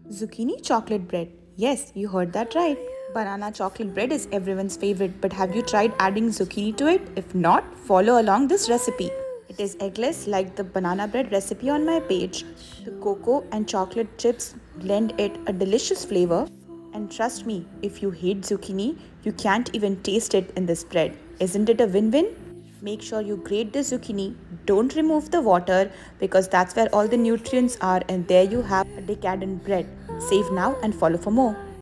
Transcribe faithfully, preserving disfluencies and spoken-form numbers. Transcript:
Zucchini chocolate bread. Yes, you heard that right. Banana chocolate bread is everyone's favorite, but have you tried adding zucchini to it? If not, follow along this recipe. It is eggless like the banana bread recipe on my page. The cocoa and chocolate chips blend it a delicious flavor. And trust me, if you hate zucchini, you can't even taste it in this bread. Isn't it a win win? Make sure you grate the zucchini. Don't remove the water because that's where all the nutrients are, and there you have a decadent bread. Save now and follow for more.